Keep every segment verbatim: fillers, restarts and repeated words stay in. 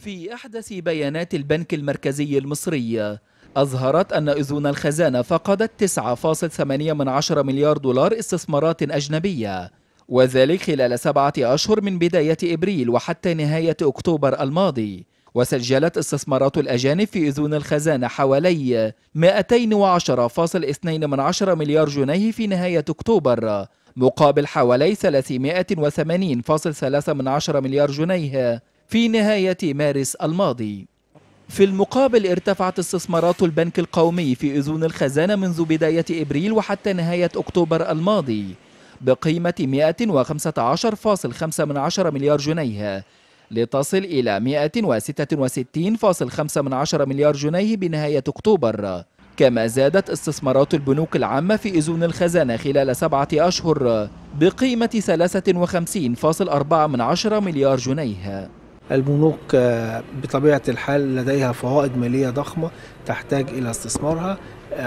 في أحدث بيانات البنك المركزي المصري أظهرت أن أذون الخزانة فقدت تسعة فاصلة ثمانية مليار دولار استثمارات أجنبية، وذلك خلال سبعة أشهر من بداية إبريل وحتى نهاية أكتوبر الماضي. وسجلت استثمارات الأجانب في أذون الخزانة حوالي مئتين وعشرة فاصلة اثنين مليار جنيه في نهاية أكتوبر، مقابل حوالي ثلاثمئة وثمانين فاصلة ثلاثة مليار جنيه في نهاية مارس الماضي. في المقابل ارتفعت استثمارات البنك القومي في أذون الخزانة منذ بداية إبريل وحتى نهاية أكتوبر الماضي بقيمة مئة وخمسة عشر فاصلة خمسة مليار جنيه، لتصل إلى مئة وستة وستين فاصلة خمسة مليار جنيه بنهاية أكتوبر. كما زادت استثمارات البنوك العامة في أذون الخزانة خلال سبعة أشهر بقيمة ثلاثة وخمسين فاصلة أربعة مليار جنيه. البنوك بطبيعة الحال لديها فوائد مالية ضخمة تحتاج إلى استثمارها.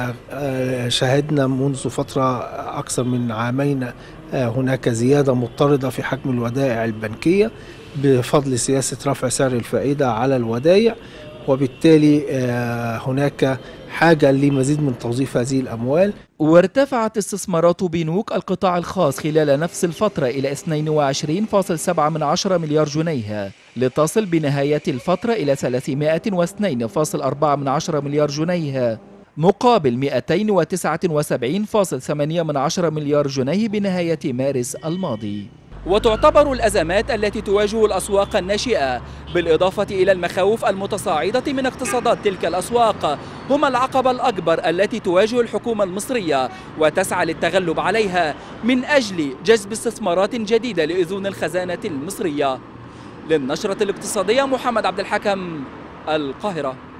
شاهدنا منذ فترة أكثر من عامين هناك زيادة مضطردة في حجم الودائع البنكية بفضل سياسة رفع سعر الفائدة على الودائع، وبالتالي هناك حاجة لمزيد من توظيف هذه الأموال. وارتفعت استثمارات بنوك القطاع الخاص خلال نفس الفترة إلى اثنين وعشرين فاصلة سبعة مليار جنيه، لتصل بنهاية الفترة إلى ثلاثمئة واثنين فاصلة أربعة مليار جنيه، مقابل مئتين وتسعة وسبعين فاصلة ثمانية مليار جنيه بنهاية مارس الماضي. وتعتبر الأزمات التي تواجه الأسواق الناشئة بالإضافة إلى المخاوف المتصاعدة من اقتصادات تلك الأسواق هما العقبة الأكبر التي تواجه الحكومة المصرية وتسعى للتغلب عليها من أجل جذب استثمارات جديدة لأذون الخزانة المصرية. للنشرة الاقتصادية محمد عبد الحكم، القاهرة.